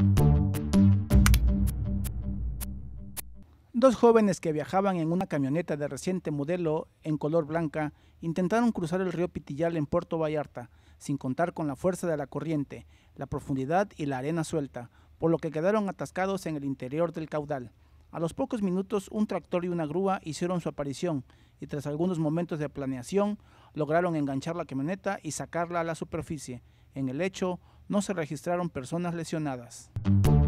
Dos jóvenes que viajaban en una camioneta de reciente modelo en color blanca intentaron cruzar el río Pitillal en Puerto Vallarta, sin contar con la fuerza de la corriente, la profundidad y la arena suelta, por lo que quedaron atascados en el interior del caudal. A los pocos minutos, un tractor y una grúa hicieron su aparición y tras algunos momentos de planeación, lograron enganchar la camioneta y sacarla a la superficie. En el hecho, no se registraron personas lesionadas.